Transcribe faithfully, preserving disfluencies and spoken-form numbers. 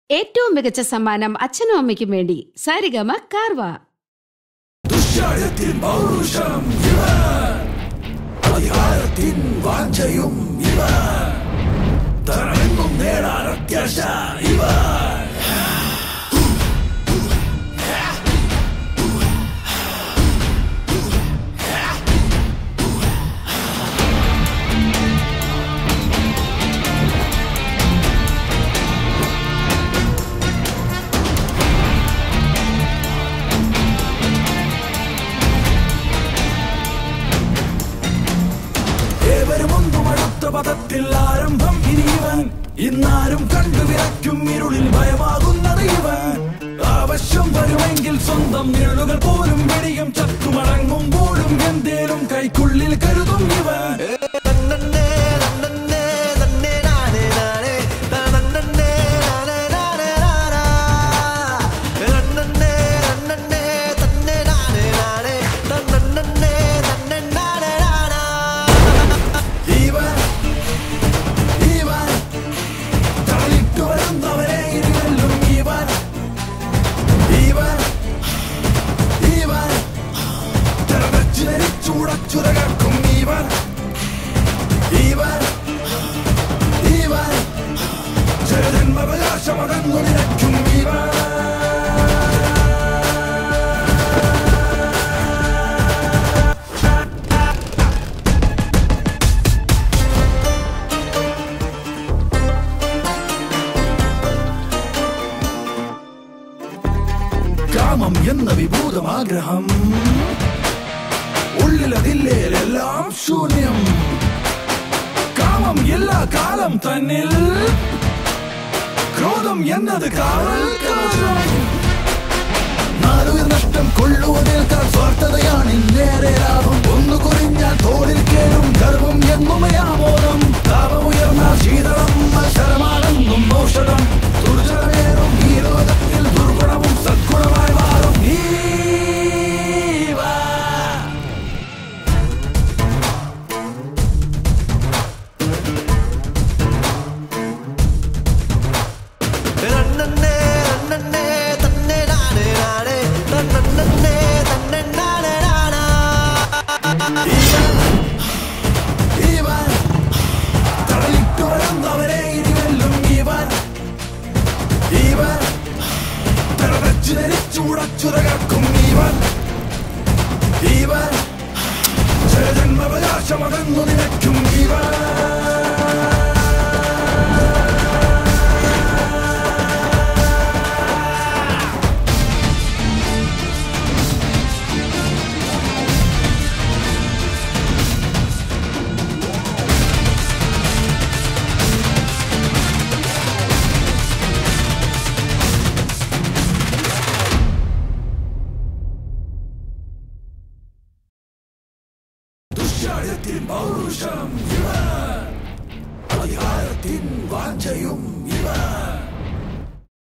ഏറ്റവും മികച്ച സമ്മാനം അച്ഛനും അമ്മയ്ക്കും വേണ്ടി സാരിഗമ കാർവ. ദുശ്ശായത്തിൻ പൗരുഷം ഇവൻ, അധികാരത്തിൻ വാഞ്ചയും ഇവൻ, തരമെന്നും നേടാൻ അത്യാശ ഇവൻ. പദത്തിൽ ആരംഭം ഇനിവൻ, ഇന്നാരും കണ്ടുവിറയ്ക്കും ഇരുളിൽ ഭയമാകുന്നത് ഇവൻ. ആവശ്യം വരുമെങ്കിൽ സ്വന്തം നിഴലുകൾ പോലും വെടിയും, ചത്തുമടങ്ങുമ്പോഴും എന്തേലും കൈക്കുള്ളിൽ കരുതും ഇവൻ. ചുരകർക്കും ഇവൻ, ഇവൻ, ഇവൻ, ജന്മവകാശമടങ്ങു നിരക്കും ഇവൻ. കാമം എന്ന വിഭൂതമാഗ്രഹം, ഉള്ളിലതില്ലേലെല്ലാം ശൂന്യം. കാമം എല്ലാ കാലം തന്നിൽ, ക്രോധം എന്നത് കാവൽ കവചം. നാലുവിൽ നഷ്ടം കൊള്ളുവതേൽക്കാൻ സ്വാർത്ഥതയാണ് നേരെ ലാഭം. ഒന്നു കുറിഞ്ഞാൽ തോളിൽ കേറും ഗർവം എന്നുമയാമോദം. താപമുയർന്നാൽ ശീതളം മത്സരമാണെന്നും ഔഷധം. ദുർജനമേറും ഈ ലോകത്തിൽ ദുർഗുണവും സദ്ഗുണമായി മാറും. ചുരകർക്കും ഇവൻ, ഇവൻ, ജന്മവകാശമടങ്ങു നിരക്കും ഇവൻ. ദുശ്ശായത്തിൻ പൗരുഷം ഇവൻ, അധികാരത്തിൻ വാഞ്ചയും ഇവൻ.